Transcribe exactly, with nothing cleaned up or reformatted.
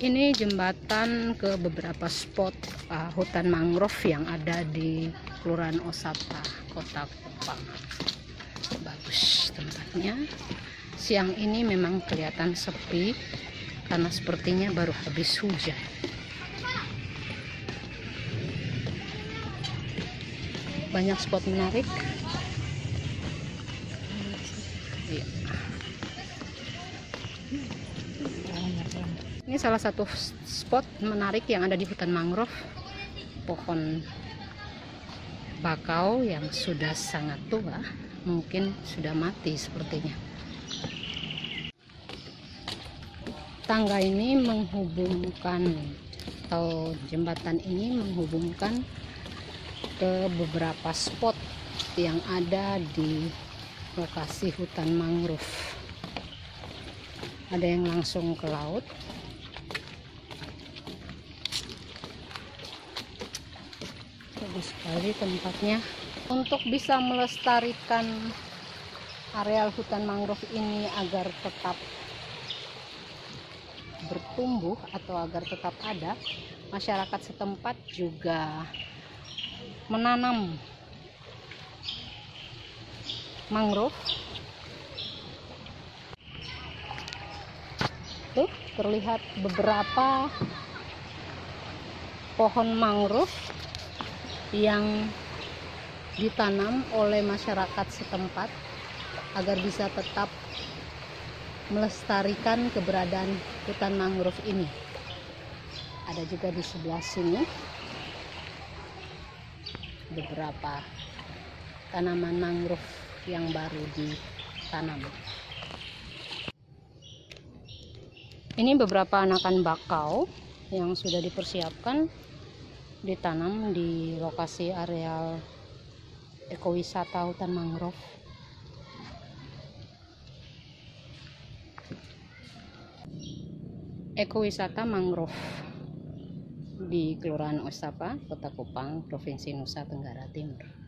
Ini jembatan ke beberapa spot uh, hutan mangrove yang ada di Kelurahan Osapa, Kota Kupang. Bagus tempatnya. Siang ini memang kelihatan sepi karena sepertinya baru habis hujan. Banyak spot menarik. Iya. Ini salah satu spot menarik yang ada di hutan mangrove. Pohon bakau yang sudah sangat tua, mungkin sudah mati sepertinya. Tangga ini menghubungkan, atau jembatan ini menghubungkan ke beberapa spot yang ada di lokasi hutan mangrove. Ada yang langsung ke laut, bagus sekali tempatnya. Untuk bisa melestarikan areal hutan mangrove ini agar tetap bertumbuh atau agar tetap ada, masyarakat setempat juga menanam mangrove. Tuh terlihat beberapa pohon mangrove yang ditanam oleh masyarakat setempat agar bisa tetap melestarikan keberadaan hutan mangrove ini. Ada juga di sebelah sini beberapa tanaman mangrove yang baru ditanam. Ini beberapa anakan bakau yang sudah dipersiapkan ditanam di lokasi areal ekowisata hutan mangrove. Ekowisata mangrove di Kelurahan Osapa, Kota Kupang, Provinsi Nusa Tenggara Timur.